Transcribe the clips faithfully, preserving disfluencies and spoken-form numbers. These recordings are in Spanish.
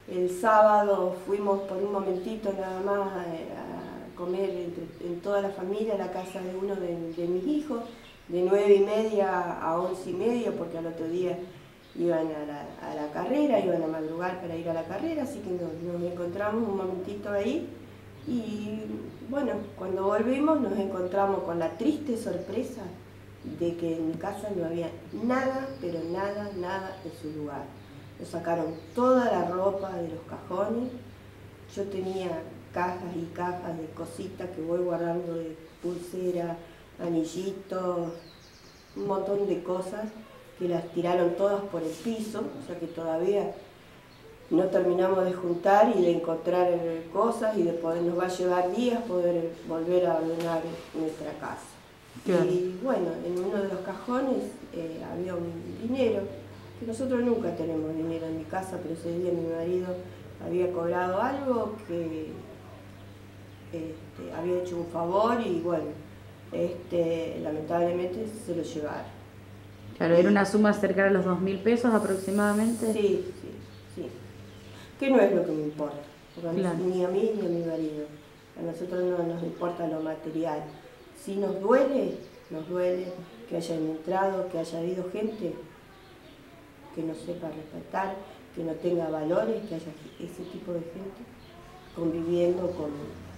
El sábado fuimos por un momentito nada más a comer entre, en toda la familia a la casa de uno de, de mis hijos, de nueve y media a once y media, porque al otro día iban a la, a la carrera, iban a madrugar para ir a la carrera, así que nos, nos encontramos un momentito ahí. Y bueno, cuando volvimos nos encontramos con la triste sorpresa de que en mi casa no había nada, pero nada, nada en su lugar. Nos sacaron toda la ropa de los cajones. Yo tenía cajas y cajas de cositas que voy guardando, de pulsera, anillitos, un montón de cosas que las tiraron todas por el piso, o sea que todavía no terminamos de juntar y de encontrar cosas y de poder, nos va a llevar días poder volver a ordenar nuestra casa. Claro. Y bueno, en uno de los cajones eh, había un dinero, que nosotros nunca tenemos dinero en mi casa, pero ese día mi marido había cobrado algo que este, había hecho un favor y bueno, este, lamentablemente se lo llevaron. Claro, ¿era una suma cercana a los dos mil pesos aproximadamente? Sí, sí, sí. Que no es lo que me importa, porque claro. Ni a mí ni a mi marido. A nosotros no nos importa lo material. Si nos duele, nos duele que hayan entrado, que haya habido gente que no sepa respetar, que no tenga valores, que haya ese tipo de gente conviviendo con,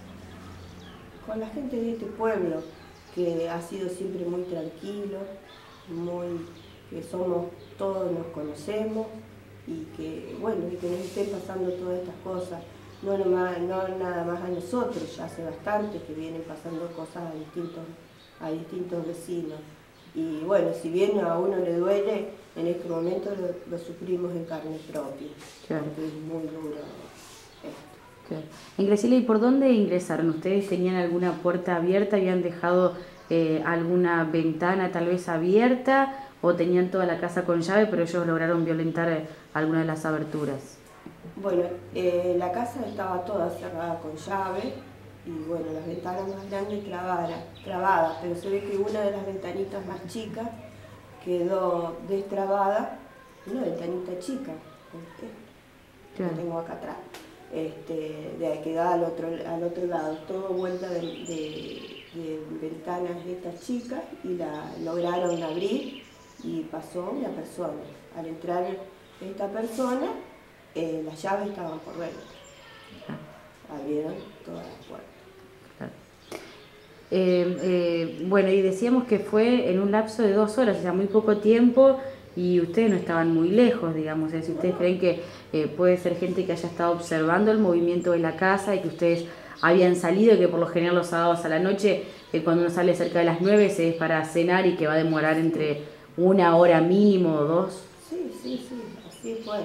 con la gente de este pueblo, que ha sido siempre muy tranquilo, muy, que somos, todos nos conocemos y que, bueno, y que nos estén pasando todas estas cosas, no, nomás, no nada más a nosotros, ya hace bastante que vienen pasando cosas a distintos, a distintos vecinos. Y bueno, si bien a uno le duele, en este momento lo, lo sufrimos en carne propia, claro. Porque es muy duro esto. Claro. En Graciela, ¿y por dónde ingresaron? ¿Ustedes tenían alguna puerta abierta? ¿Habían dejado eh, alguna ventana tal vez abierta? ¿O tenían toda la casa con llave, pero ellos lograron violentar eh, alguna de las aberturas? Bueno, eh, la casa estaba toda cerrada con llave y bueno, las ventanas más grandes clavadas, clavadas, pero se ve que una de las ventanitas más chicas quedó destrabada, una ventanita chica, claro. Que tengo acá atrás, este, de que da al otro, al otro lado, todo vuelta de, de, de ventanas estas chicas y la lograron abrir y pasó una persona. Al entrar esta persona, Eh, las llaves estaban por dentro, abrieron todas las puertas. Claro. Eh, eh, bueno, y decíamos que fue en un lapso de dos horas, o sea, muy poco tiempo, y ustedes no estaban muy lejos, digamos, es decir, ustedes bueno. creen que eh, puede ser gente que haya estado observando el movimiento de la casa y que ustedes habían salido, y que por lo general los sábados a la noche, eh, cuando uno sale cerca de las nueve, se es para cenar y que va a demorar entre una hora mínimo o dos. Sí, sí, sí, así fue.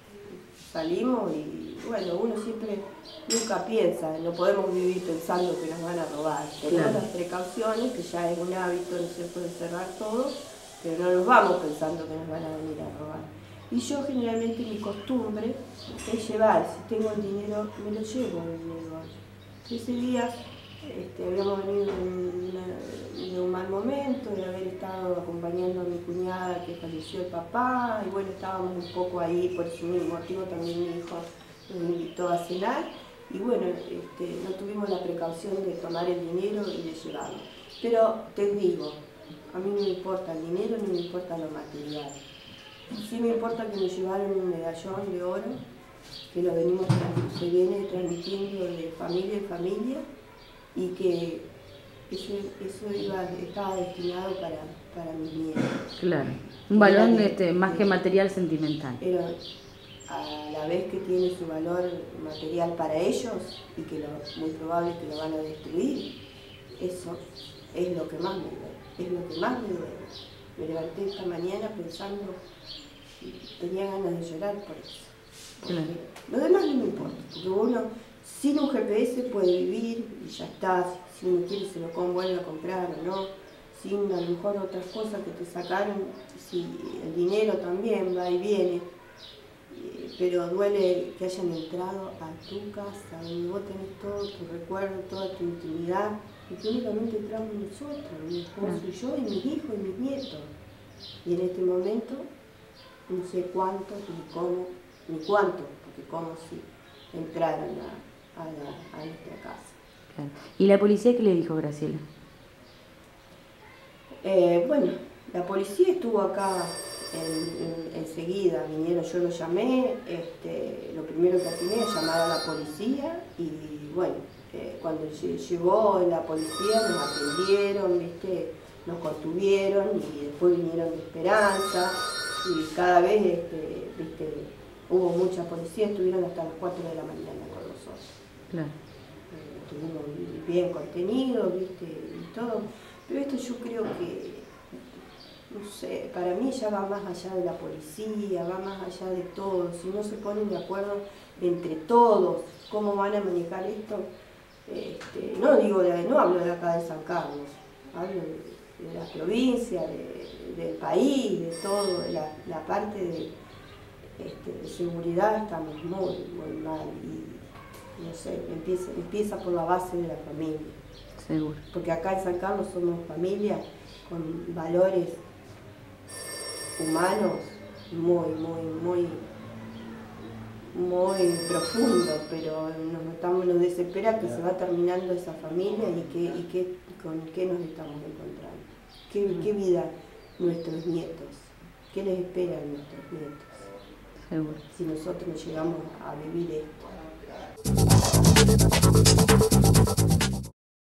Salimos y bueno, uno siempre nunca piensa, no podemos vivir pensando que nos van a robar. Tenemos claro. las precauciones, que ya es un hábito, ¿no es cierto?, de cerrar todo, pero no nos vamos pensando que nos van a venir a robar. Y yo generalmente mi costumbre es llevar, si tengo el dinero, me lo llevo el dinero. Ese día este, habíamos venido de, una, de un mal momento, de haber estado acompañando a mi cuñada que falleció el papá, y bueno, estábamos un poco ahí, por ese mismo motivo también mi hijo me invitó a cenar, y bueno, este, no tuvimos la precaución de tomar el dinero y de llevarlo. Pero te digo, a mí no me importa el dinero ni me importa lo material. Sí me importa que me llevaron un medallón de oro, que lo venimos, se viene transmitiendo de familia en familia, y que eso, eso iba, estaba destinado para, para mi nieto. Claro, un valor de, este, más de, que material sentimental. Pero a la vez que tiene su valor material para ellos, y que lo, muy probable que lo van a destruir, eso es lo que más me duele, es lo que más me duele. Me levanté esta mañana pensando, tenía ganas de llorar por eso. Claro. Lo demás no me importa, porque uno sin un G P S puede vivir y ya está, si uno quiere se lo vuelve a comprar o no, sin a lo mejor otras cosas que te sacaron, si el dinero también va y viene, pero duele que hayan entrado a tu casa, donde vos tenés todo tu recuerdo, toda tu intimidad, y que únicamente entramos nosotros, mi esposo y yo, y mis hijos y mis nietos. Y en este momento no sé cuánto, ni cómo, ni cuánto, porque como si entraran a, a, la, a nuestra casa. Claro. ¿Y la policía qué le dijo, Graciela? Eh, bueno, la policía estuvo acá en, en, enseguida, vinieron, yo lo llamé, este, lo primero que atiné es llamar a la policía y bueno, eh, cuando llegó la policía nos atendieron, ¿viste? Nos contuvieron y después vinieron de Esperanza y cada vez este, ¿viste? Hubo mucha policía, estuvieron hasta las cuatro de la mañana con nosotros. Claro. Eh, estuvimos bien contenidos, ¿viste? Y todo. Pero esto yo creo que, no sé, para mí ya va más allá de la policía, va más allá de todo. Si no se ponen de acuerdo entre todos cómo van a manejar esto, este, no digo de, no hablo de acá de San Carlos, hablo de, de la provincia, de, del país, de todo, la, la parte de, este, de seguridad estamos muy, muy mal y no sé, empieza, empieza por la base de la familia. Seguro. Porque acá en San Carlos somos familia con valores humanos muy, muy, muy, muy profundos, pero nos, estamos, nos desespera que se va terminando esa familia y, que, y que, con qué nos estamos encontrando. ¿Qué, qué vida nuestros nietos? ¿Qué les espera a nuestros nietos? Seguro. Si nosotros llegamos a vivir esto.